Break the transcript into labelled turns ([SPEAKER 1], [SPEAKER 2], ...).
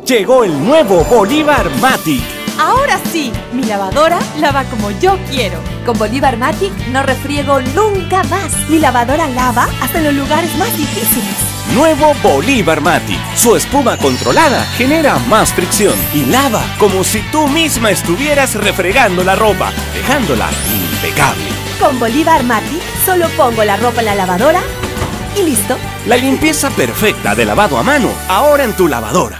[SPEAKER 1] Llegó el nuevo Bolívar Matic.
[SPEAKER 2] Ahora sí, mi lavadora lava como yo quiero.
[SPEAKER 3] Con Bolívar Matic no refriego nunca más. Mi lavadora lava hasta en los lugares más difíciles.
[SPEAKER 1] Nuevo Bolívar Matic. Su espuma controlada genera más fricción y lava como si tú misma estuvieras refregando la ropa, dejándola impecable.
[SPEAKER 3] Con Bolívar Matic solo pongo la ropa en la lavadora y listo.
[SPEAKER 1] La limpieza perfecta de lavado a mano, ahora en tu lavadora.